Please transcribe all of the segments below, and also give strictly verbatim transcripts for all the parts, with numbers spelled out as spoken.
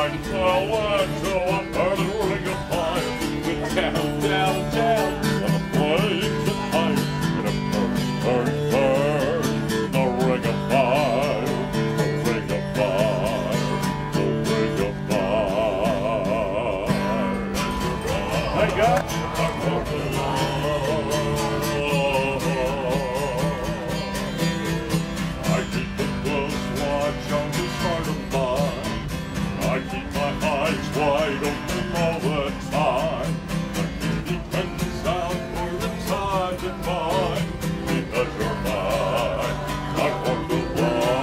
I can tell when to I'm burning a ring of fire. With down, down, down, and the flames of fire. And a burn, burn, burn, the ring of fire, the ring of fire, the ring of fire. Hey guys, I'm walking along. I keep a close watch on this heart of mine. I keep my eyes wide open all the time. I keep the pen sound for inside and mine. Because you're mine, I walk the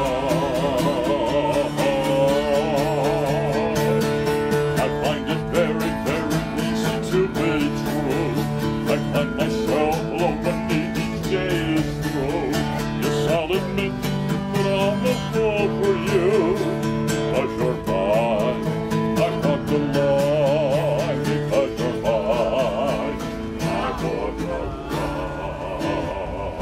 line. I find it very, very easy to be true. I find myself low beneath each day is through. Yes, I'll admit that I'm a fool for you. Because you're mine, I walk the line. Because you're mine, I walk the line.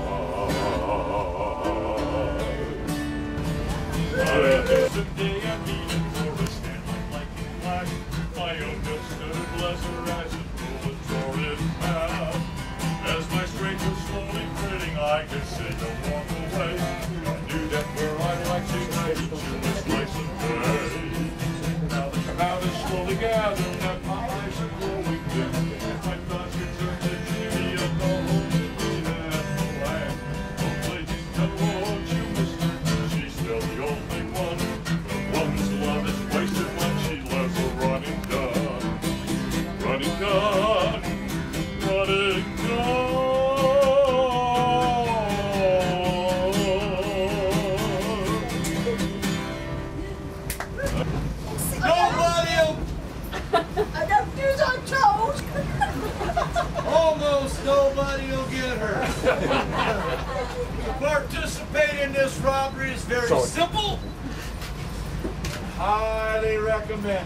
Someday I'm needing for a stand like in black. My understood lesser as a bullet tore it past. As my strength was slowly fading, I could see no walk away. I knew that where I'd like to get to was slice of day. Now the crowd is slowly gathering, and my eyes are growing dim. My thoughts return to Judy of the holy land of the land. Oh, please tell won't you, mister, she's still the only one. The woman's love is wasted when she loves a running gun. Running gun, running gun. Nobody I don't use our toes. Almost nobody will get hurt. To participate in this robbery is very Sorry. simple. Highly recommended.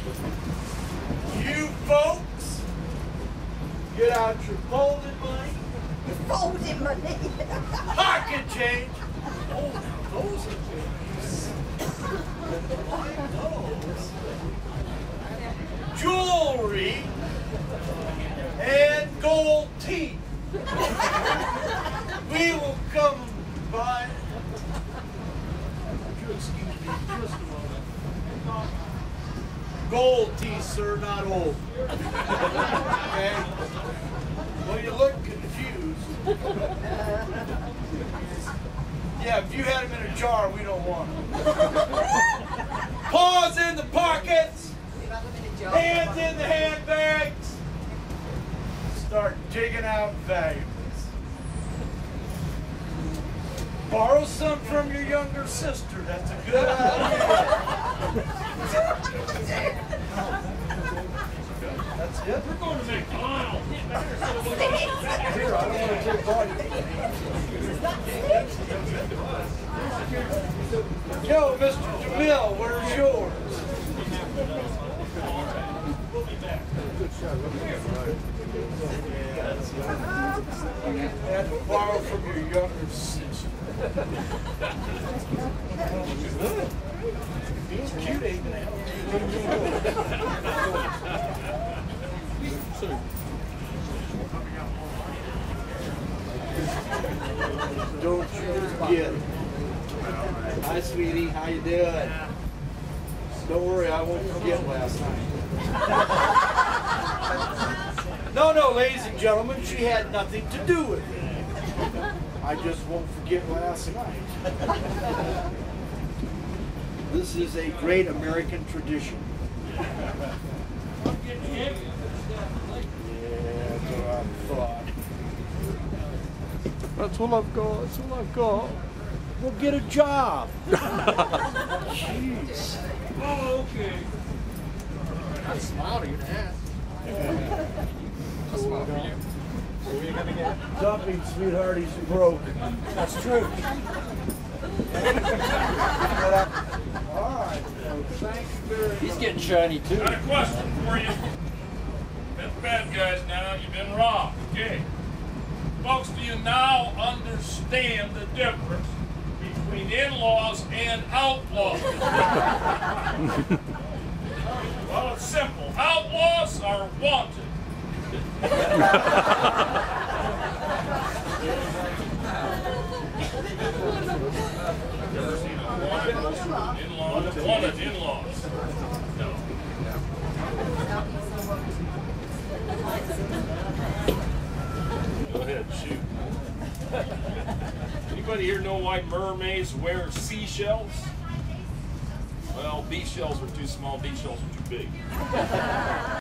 You folks, get out your folded money, Folded money. pocket change. Oh, those are changes. Those. Jewelry and gold teeth. We will come by. Excuse me, just a moment. Gold teeth, sir, not old. Okay? Well, you look confused. Yeah, if you had them in a jar, we don't want them. Paws in the pockets. Hands in the handbags. Start digging out valuables. Borrow some from your younger sister. That's a good idea. That's it? We're going to make clowns. Here, I don't want to take part. Yo, Mister Jamil, where's yours? We'll be back. I had to borrow from your younger sister. He's cute, ain't he? Don't you forget. Hi, sweetie. How you doing? Don't worry, I won't forget last night. No, no, ladies and gentlemen, she had nothing to do with it. I just won't forget last night. This is a great American tradition. Yeah, that's what I thought. That's all I've got. That's all I've got. Well, get a job. Jeez. Oh, okay. I smiled at you, Dad. I smiled for you. So what are you gonna get? Dumping, sweetheart, he's broke. That's true. All right. Thank you very much. He's getting shiny too. Got a question for you. Been bad guys now, you've been robbed, okay? Folks, do you now understand the difference between in-laws and outlaws? Well, it's simple. Outlaws are wanted. Never seen a wanted in-laws? Wanted in-laws. No. Go ahead, shoot. Anybody here know why mermaids wear seashells? Well, beach shells are too small, beach shells are too big.